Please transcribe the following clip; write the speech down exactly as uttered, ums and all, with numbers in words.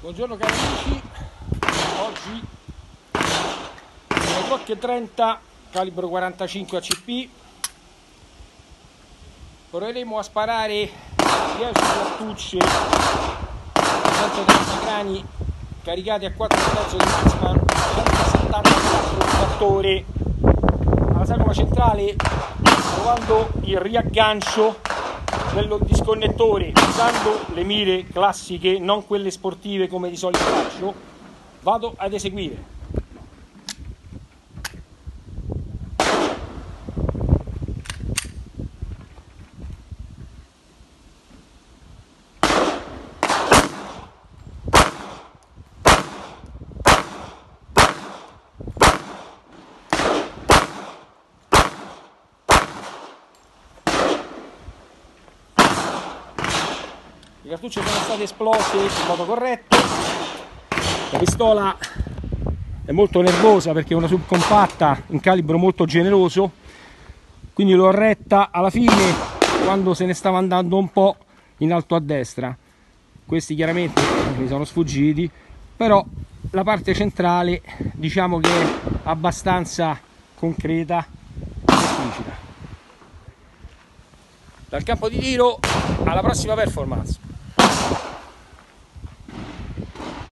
Buongiorno cari amici, oggi sono le trenta, calibro quarantacinque A C P. Proveremo a sparare dieci cartucce centotrenta grani caricati a quattro e mezzo di Marksman, centosettantaquattro fattore alla sagoma centrale, provando il riaggancio dello disconnettore usando le mire classiche, non quelle sportive come di solito faccio. Vado ad eseguire. Le cartucce sono state esplose in modo corretto. La pistola è molto nervosa perché è una subcompatta, un calibro molto generoso, quindi l'ho retta alla fine quando se ne stava andando un po' in alto a destra. Questi chiaramente mi sono sfuggiti, però la parte centrale diciamo che è abbastanza concreta e esplicita. Dal campo di tiro alla prossima performance.